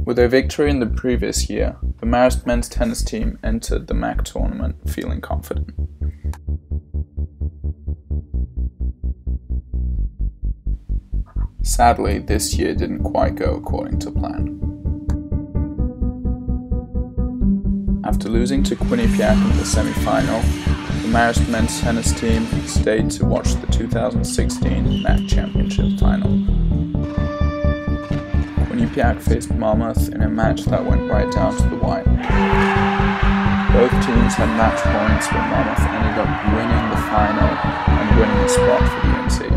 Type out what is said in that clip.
With their victory in the previous year, the Marist men's tennis team entered the MAC tournament feeling confident. Sadly, this year didn't quite go according to plan. After losing to Quinnipiac in the semi-final, the Marist men's tennis team stayed to watch the 2016 MAC Championship final. Quinnipiac faced Monmouth in a match that went right down to the wire. Both teams had match points, but Monmouth ended up winning the final and winning a spot for the NCAA.